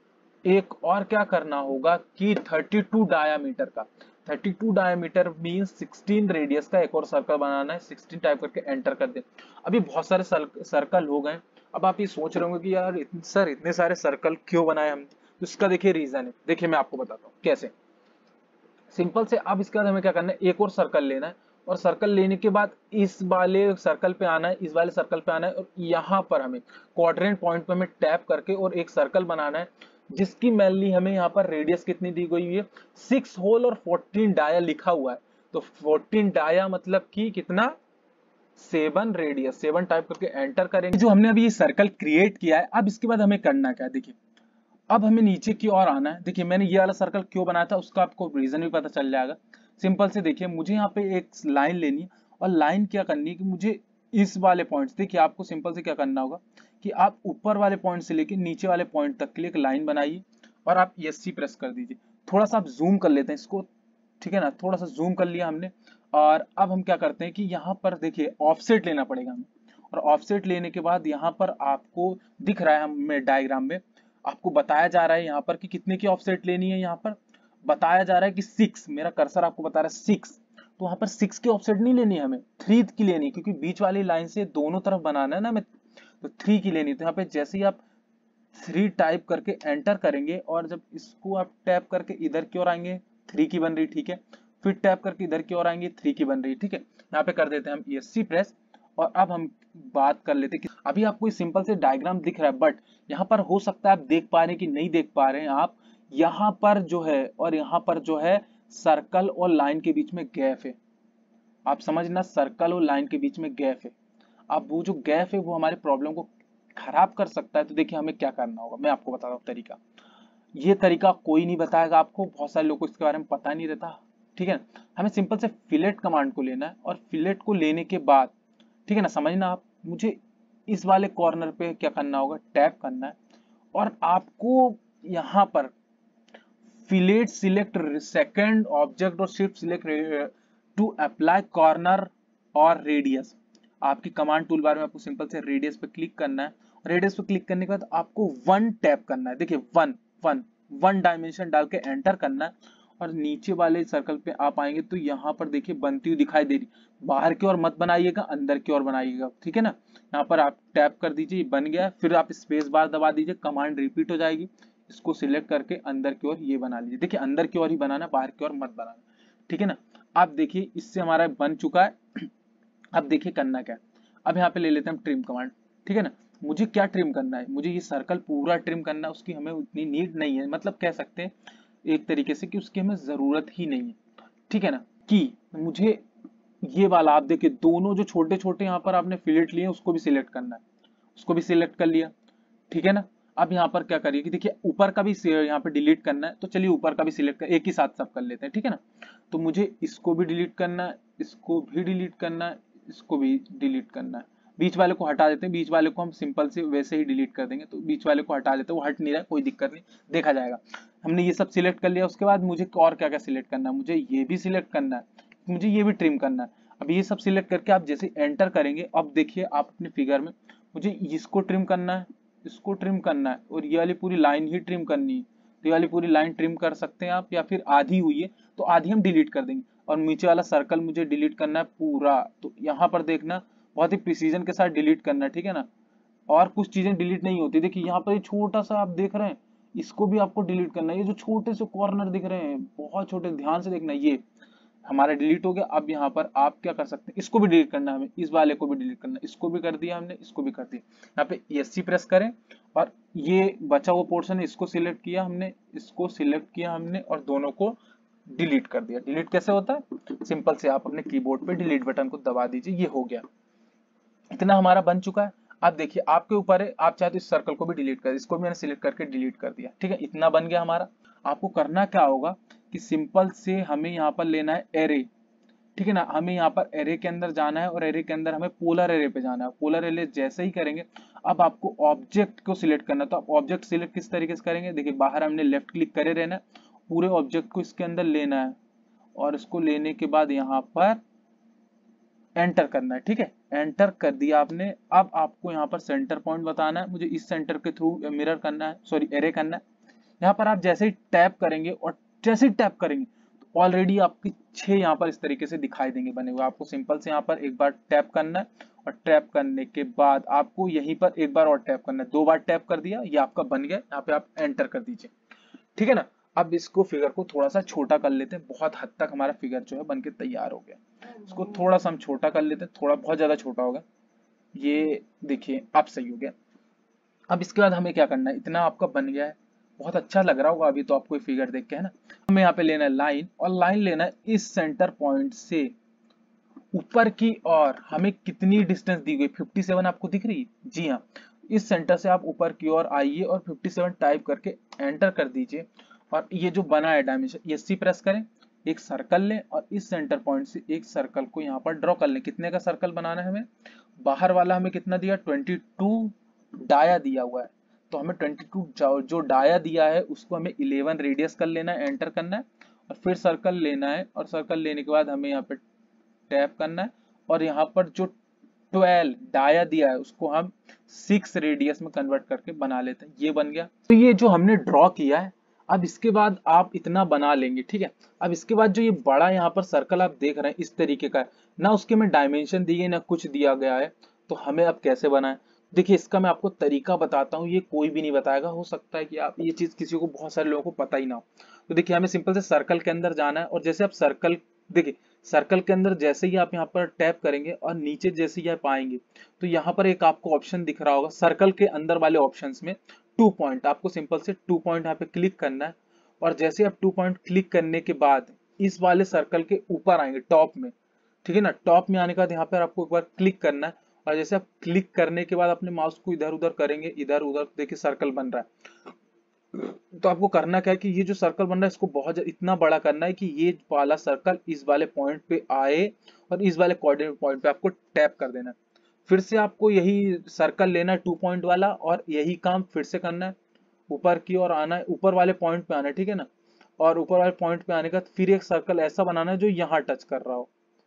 एक और क्या करना होगा कि बत्तीस डायामीटर का, बत्तीस डायामीटर मीन सोलह रेडियस का एक और सर्कल बनाना है, सोलह टाइप करके एंटर कर दे। अभी बहुत सारे सर्कल हो गए। अब आप ये सोच रहे होंगे कि यार इत, सर इतने सारे सर्कल क्यों बनाए हमने, तो इसका देखिए रीजन है। देखिए मैं आपको बताता हूँ कैसे। सिंपल से अब इसके बाद हमें क्या करना है, एक और सर्कल लेना है, और सर्कल लेने के बाद इस वाले सर्कल पे आना है, इस वाले सर्कल पे आना है, और यहाँ पर हमें क्वाड्रेंट पॉइंट पे हमें टैप करके और एक सर्कल बनाना है, जिसकी मेनली हमें यहाँ पर रेडियस कितनी दी गई है, सिक्स होल और फोर्टीन डाया लिखा हुआ है। तो फोर्टीन डाया मतलब कि कितना, सेवन रेडियस, सेवन टाइप करके एंटर करेंगे। जो हमने अभी ये सर्कल क्रिएट किया है, अब इसके बाद हमें करना क्या है, देखिए अब हमें नीचे की ओर आना है। देखिए मैंने ये वाला सर्कल क्यों बनाया था उसका आपको रीजन भी पता चल जाएगा। सिंपल से देखिए मुझे यहाँ पे एक लाइन लेनी है, और लाइन क्या करनी है कि मुझे इस वाले पॉइंट, देखिए आपको सिंपल से क्या करना होगा कि आप ऊपर वाले पॉइंट से लेके नीचे वाले पॉइंट तक के लिए एक लाइन बनाइए, और आप एस सी प्रेस कर दीजिए। थोड़ा सा आप जूम कर लेते हैं इसको, ठीक है ना, थोड़ा सा जूम कर लिया हमने। और अब हम क्या करते हैं कि यहाँ पर देखिए ऑफसेट लेना पड़ेगा हमें, और ऑफसेट लेने के बाद यहाँ पर आपको दिख रहा है हमें डायग्राम में, आपको बताया जा रहा है यहाँ पर कि कितने की ऑफसेट लेनी है। यहाँ पर बताया जा रहा है कि सिक्स, मेरा कर्सर आपको बता रहा है सिक्स, तो वहां पर सिक्स की ऑफसेट नहीं लेनी है, हमें थ्री की लेनी है, क्योंकि बीच वाली लाइन से दोनों तरफ बनाना है ना हमें, तो थ्री की लेनी है। तो यहाँ पे जैसे ही आप थ्री टाइप करके एंटर करेंगे, और जब इसको आप टैप करके इधर की ओर आएंगे, थ्री की बन रही, ठीक है, फिर टैप करके इधर की ओर आएंगे, थ्री की बन रही, ठीक है। यहाँ पे कर देते हैं हम ई एस सी प्रेस, और अब हम बात कर लेते हैं कि अभी आपको सिंपल से डायग्राम दिख रहा है, बट यहाँ पर हो सकता है आप देख पा रहे हैं कि नहीं देख पा रहे हैं आप, यहाँ पर जो है और यहाँ पर जो है सर्कल और लाइन के बीच में गैप है। आप समझना, सर्कल और लाइन के बीच में गैप है। अब वो जो गैप है वो हमारे प्रॉब्लम को खराब कर सकता है। तो देखिए हमें क्या करना होगा, मैं आपको बताता हूँ तरीका। ये तरीका कोई नहीं बताएगा आपको, बहुत सारे लोगों को इसके बारे में पता नहीं रहता, ठीक है ना। हमें सिंपल से फिलेट कमांड को लेना है, और फिलेट को लेने के बाद, ठीक है ना, समझना आप, मुझे इस वाले कॉर्नर पे क्या करना होगा, टैप करना है, और आपको यहाँ पर फिलेट सिलेक्ट सेकंड ऑब्जेक्ट और shift select to apply corner और रेडियस। आपकी कमांड टूल बार में आपको सिंपल से रेडियस पे क्लिक करना है, रेडियस पे क्लिक करने के बाद आपको वन टैप करना है। देखिए वन वन वन डायमेंशन डाल के एंटर करना है, और नीचे वाले सर्कल पे आप आएंगे तो यहाँ पर देखिए बनती हुई दिखाई दे रही, बाहर की ओर मत बनाइएगा, अंदर की ओर बनाइएगा, ठीक है ना। यहाँ पर आप टैप कर दीजिए, बन गया, फिर आप स्पेस बार दबा दीजिए, कमांड रिपीट हो जाएगी, इसको सिलेक्ट करके अंदर की ओर ये बना लीजिए। देखिए अंदर की ओर ही बनाना, बाहर की ओर मत बनाना, ठीक है ना। आप देखिए इससे हमारा बन चुका है। अब देखिए करना क्या है, अब यहाँ पे ले लेते हैं हम ट्रिम कमांड, ठीक है ना। मुझे क्या ट्रिम करना है, मुझे ये सर्कल पूरा ट्रिम करना है, उसकी हमें उतनी नीड नहीं है, मतलब कह सकते हैं एक तरीके से कि उसकी हमें जरूरत ही नहीं है, ठीक है ना। कि मुझे ये वाला आप देखिए दोनों जो छोटे छोटे यहाँ पर आपने फिलेट लिए उसको भी सिलेक्ट करना है, उसको भी सिलेक्ट कर लिया, ठीक है ना। अब यहाँ पर क्या करिए कि देखिए ऊपर का भी यहाँ पे डिलीट करना है, तो चलिए ऊपर का भी सिलेक्ट कर, एक ही साथ सब कर लेते हैं, ठीक है ना। तो मुझे इसको भी डिलीट करना है, इसको भी डिलीट करना है, इसको भी डिलीट करना है, बीच वाले को हटा देते हैं, बीच वाले को हम सिंपल से वैसे ही डिलीट कर देंगे, तो बीच वाले को हटा देते हैं, वो हट नहीं रहा है, कोई दिक्कत नहीं, देखा जाएगा। हमने ये सब सिलेक्ट कर लिया, उसके बाद मुझे और क्या क्या सिलेक्ट करना है, मुझे ये भी सिलेक्ट करना है, मुझे ये भी ट्रिम करना है। अब ये सब सिलेक्ट करके आप जैसे एंटर करेंगे, अब देखिए आप अपने फिगर में, मुझे इसको ट्रिम करना है, इसको ट्रिम करना है, और ये वाली पूरी लाइन ही ट्रिम करनी है, तो ये वाली पूरी लाइन ट्रिम कर सकते हैं आप, या फिर आधी हुई है तो आधी हम डिलीट कर देंगे, और नीचे वाला सर्कल मुझे डिलीट करना है पूरा, तो यहाँ पर देखना बहुत ही प्रिसीजन के साथ डिलीट करना है, ठीक है ना। और कुछ चीजें डिलीट नहीं होती, देखिए यहाँ पर ये छोटा सा आप देख रहे हैं, इसको भी आपको डिलीट करना है, ये जो छोटे से कॉर्नर दिख रहे हैं बहुत छोटे, ध्यान से देखना, ये हमारा डिलीट हो गया। अब यहाँ पर आप क्या कर सकते हैं, इसको भी डिलीट करना है हमें, इस वाले को भी डिलीट करना है, इसको भी कर दिया हमने, इसको भी कर दिया। यहाँ पे एस सी प्रेस करें, और ये बचा हुआ पोर्शन है इसको सिलेक्ट किया हमने, इसको सिलेक्ट किया हमने, और दोनों को डिलीट कर दिया। डिलीट कैसे होता है, सिंपल से आप अपने कीबोर्ड पे डिलीट बटन को दबा दीजिए, ये हो गया। इतना हमारा बन चुका है। अब देखिए आपके ऊपर है, आप चाहे तो इस सर्कल को भी डिलीट कर, इसको भी मैंने सिलेक्ट करके डिलीट कर दिया, ठीक है। इतना बन गया हमारा। आपको करना क्या होगा कि सिंपल से हमें यहाँ पर लेना है एरे, ठीक है ना। हमें यहाँ पर एरे के अंदर जाना है, और एरे के अंदर हमें पोलर एरे पे जाना है। पोलर एरे जैसे ही करेंगे, अब आपको ऑब्जेक्ट को सिलेक्ट करना है, तो आप ऑब्जेक्ट सिलेक्ट किस तरीके से करेंगे, देखिए बाहर हमने लेफ्ट क्लिक करे रहना है, पूरे ऑब्जेक्ट को इसके अंदर लेना है, और इसको लेने के बाद यहाँ पर एंटर करना है, ठीक है। एंटर कर दिया आपने। अब आपको यहाँ पर सेंटर पॉइंट बताना है, मुझे इस सेंटर के थ्रू मिरर करना है, सॉरी एरे करना है। यहाँ पर आप जैसे ही टैप करेंगे, और जैसे ही टैप करेंगे तो ऑलरेडी आपकी छह यहाँ पर इस तरीके से दिखाई देंगे बने हुए। आपको सिंपल से यहाँ पर एक बार टैप करना है, और टैप करने के बाद आपको यहीं पर एक बार और टैप करना है, दो बार टैप कर दिया, ये आपका बन गया। यहाँ पे आप एंटर कर दीजिए, ठीक है ना। अब इसको फिगर को थोड़ा सा छोटा कर लेते हैं, बहुत हद तक हमारा फिगर जो है बनके तैयार हो गया। इसको थोड़ा सा हम छोटा कर लेते हैं, थोड़ा बहुत ज्यादा छोटा होगा, ये देखिए अब सही हो गया। अब इसके बाद हमें क्या करना है, इतना आपका बन गया है, बहुत अच्छा लग रहा होगा अभी तो आपको फिगर देख के, है ना। हमें यहाँ पे लेना है लाइन, और लाइन लेना है इस सेंटर पॉइंट से ऊपर की, और हमें कितनी डिस्टेंस दी गई, सत्तावन आपको दिख रही है, जी हाँ। इस सेंटर से आप ऊपर की ओर आइए, और सत्तावन टाइप करके एंटर कर दीजिए, और ये जो बना है डायमेंशन, एस सी प्रेस करें, एक सर्कल लें, और इस सेंटर पॉइंट से एक सर्कल को यहाँ पर ड्रॉ कर लें। कितने का सर्कल बनाना है हमें, बाहर वाला हमें कितना दिया, बाईस डाया दिया हुआ है, तो हमें बाईस जो डाया दिया है उसको हमें ग्यारह रेडियस कर लेना है, एंटर करना है, और फिर सर्कल लेना है, और सर्कल लेने के बाद हमें यहाँ पे टैप करना है, और यहाँ पर जो बारह डाया दिया है उसको हम छह रेडियस में कन्वर्ट करके बना लेते हैं, ये बन गया। तो ये जो हमने ड्रॉ किया है, अब इसके बाद आप इतना बना लेंगे, ठीक है। अब इसके बाद जो ये बड़ा यहाँ पर सर्कल आप देख रहे हैं इस तरीके का है ना, उसके में डायमेंशन दिए ना कुछ दिया गया है, तो हमें अब कैसे बनाए, देखिए इसका मैं आपको तरीका बताता हूँ, ये कोई भी नहीं बताएगा, हो सकता है कि आप ये चीज किसी को, बहुत सारे लोगों को पता ही ना हो। तो देखिए हमें सिंपल से सर्कल के अंदर जाना है, और जैसे आप सर्कल, देखिए सर्कल के अंदर जैसे ही आप यहाँ पर टैप करेंगे, और नीचे जैसे ही आप आएंगे, तो यहाँ पर एक आपको ऑप्शन दिख रहा होगा सर्कल के अंदर वाले ऑप्शंस में टू पॉइंट, आपको सिंपल से टू पॉइंट यहाँ पे क्लिक करना है, और जैसे आप टू पॉइंट क्लिक करने के बाद इस वाले सर्कल के ऊपर आएंगे टॉप में, ठीक है ना। टॉप में आने के बाद यहाँ पर आपको एक बार क्लिक करना है, और जैसे आप क्लिक करने के बाद अपने माउस को इधर उधर करेंगे, इधर उधर, देखिए सर्कल बन रहा है। तो आपको करना क्या है कि ये जो सर्कल बन रहा है इसको बहुत इतना बड़ा करना है कि ये वाला सर्कल इस वाले पॉइंट पे आए, और इस वाले कोऑर्डिनेट पॉइंट पे आपको टैप कर देना है। फिर से आपको यही सर्कल लेना है टू पॉइंट वाला, और यही काम फिर से करना है, ऊपर की ओर आना है, ऊपर वाले पॉइंट पे आना है, ठीक है ना। और ऊपर वाले पॉइंट पे आने का फिर एक सर्कल ऐसा बनाना है जो यहाँ टच कर रहा हो,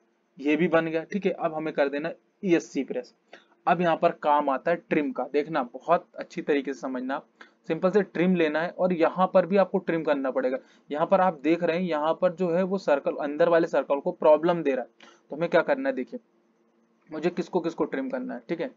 ये भी बन गया, ठीक है। अब हमें कर देना ई एस सी प्रेस। अब यहाँ पर काम आता है ट्रिम का, देखना बहुत अच्छी तरीके से समझना। सिंपल से ट्रिम लेना है, और यहाँ पर भी आपको ट्रिम करना पड़ेगा। यहाँ पर आप देख रहे हैं यहाँ पर जो है वो सर्कल, अंदर वाले सर्कल को प्रॉब्लम दे रहा है, तो हमें क्या करना है, देखिए मुझे किसको किसको ट्रिम करना है, ठीक है।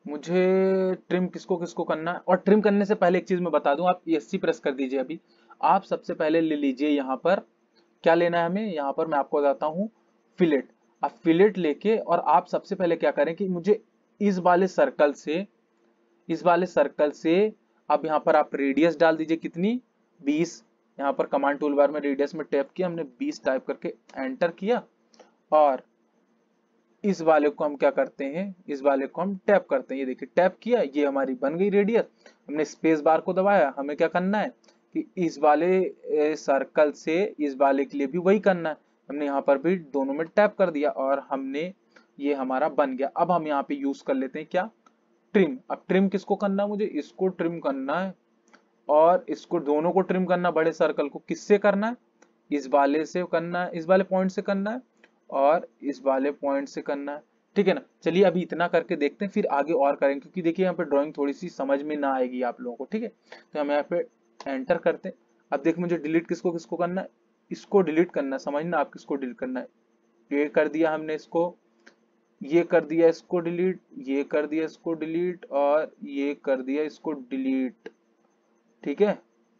मुझे ट्रिम किसको किसको करना है, और ट्रिम करने से पहले एक चीज मैं बता दूं, आप एस सी प्रेस कर दीजिए। अभी आप सबसे पहले ले लीजिए, यहाँ पर क्या लेना है हमें, यहाँ पर मैं आपको बताता हूँ, फिलेट। आप फिलेट लेके, और आप सबसे पहले क्या करें कि मुझे इस वाले सर्कल से इस वाले सर्कल से अब यहाँ पर आप रेडियस डाल दीजिए कितनी, बीस। यहाँ पर कमांड टूल बार में रेडियस में टैप किया हमने, बीस टाइप करके एंटर किया, और इस वाले को हम क्या करते हैं, इस वाले को हम टैप करते हैं। ये देखिए टैप किया, ये हमारी बन गई रेडियस। हमने स्पेस बार को दबाया, हमें क्या करना है कि इस वाले सर्कल से इस वाले के लिए भी वही करना है। हमने यहाँ पर भी दोनों में टैप कर दिया और हमने, ये हमारा बन गया। अब हम यहाँ पे यूज कर लेते हैं क्या, ट्रिम। अब ट्रिम किसको करना है, मुझे इसको ट्रिम करना है और इसको, दोनों को ट्रिम करना, बड़े सर्कल को किससे करना है, इस वाले से करना है, इस वाले पॉइंट से करना है और इस वाले पॉइंट से करना है, ठीक है ना। चलिए अभी इतना करके देखते हैं, फिर आगे और करेंगे, क्योंकि देखिए यहाँ पे ड्राइंग थोड़ी सी समझ में ना आएगी आप लोगों को, ठीक है। तो हम यहाँ पे एंटर करते हैं। अब देखिए मुझे डिलीट किसको किसको करना है, इसको डिलीट करना है, समझना आप किसको डिलीट करना है। ये कर दिया हमने इसको, ये कर दिया इसको डिलीट, ये कर दिया इसको डिलीट और ये कर दिया इसको डिलीट, ठीक है।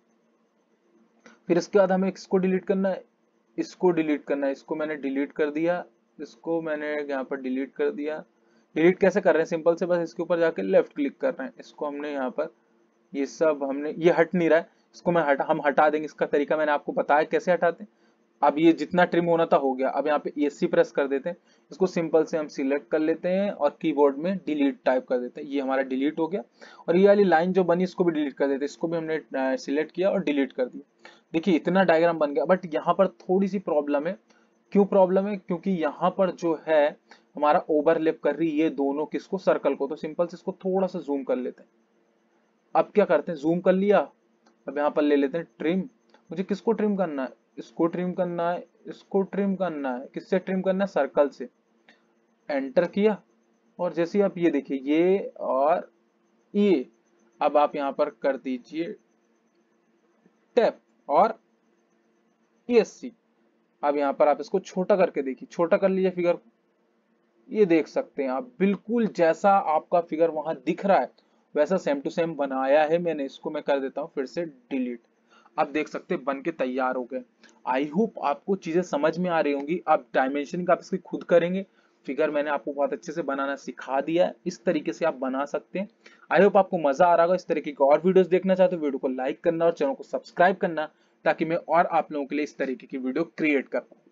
फिर इसके बाद हमें इसको डिलीट करना है, इसको डिलीट करना है, इसको मैंने डिलीट कर दिया, इसको मैंने यहाँ पर डिलीट कर दिया। डिलीट कैसे कर रहे हैं, सिंपल से बस इसके ऊपर जाके लेफ्ट क्लिक कर रहे हैं, इसको हमने यहाँ पर, ये सब हमने, ये हट नहीं रहा है, इसको मैं हटा, हम हटा देंगे। इसका तरीका मैंने आपको बताया कैसे हटाते हैं। अब ये जितना ट्रिम होना था हो गया। अब यहाँ पे एस प्रेस कर देते हैं, इसको सिंपल से हम सिलेक्ट कर लेते हैं और कीबोर्ड में डिलीट टाइप कर देते हैं, ये हमारा डिलीट हो गया। और ये वाली लाइन जो बनी इसको भी डिलीट कर देते हैं, इसको भी हमने सिलेक्ट किया और डिलीट कर दिया। देखिए इतना डायग्राम बन गया। बट यहाँ पर थोड़ी सी प्रॉब्लम है। क्यों प्रॉब्लम है, क्योंकि यहाँ पर जो है हमारा ओवरलैप कर रही है ये दोनों किसको, सर्कल को। तो सिंपल से इसको थोड़ा सा जूम कर लेते हैं। अब क्या करते हैं, जूम कर लिया, अब यहाँ पर ले लेते हैं ट्रिम। मुझे किसको ट्रिम करना है, इसको ट्रिम करना है, इसको ट्रिम करना है, किससे ट्रिम करना है, सर्कल से। एंटर किया और जैसे आप ये देखिए ये और ये, अब आप यहाँ पर कर दीजिए टैप और ईएससी। अब यहाँ पर आप इसको छोटा करके देखिए, छोटा कर लीजिए फिगर को, ये देख सकते हैं आप बिल्कुल जैसा आपका फिगर वहां दिख रहा है वैसा सेम टू सेम बनाया है मैंने। इसको मैं कर देता हूँ फिर से डिलीट। अब देख सकते हैं बन के तैयार हो गए। आई होप आपको चीजें समझ में आ रही होंगी। अब डायमेंशनिंग आप इसकी खुद करेंगे, फिगर मैंने आपको बहुत अच्छे से बनाना सिखा दिया है, इस तरीके से आप बना सकते हैं। आई होप आपको मजा आ रहा होगा। इस तरीके की और वीडियोस देखना चाहते हो वीडियो को लाइक करना और चैनल को सब्सक्राइब करना, ताकि मैं और आप लोगों के लिए इस तरीके की वीडियो क्रिएट कर पाऊँ।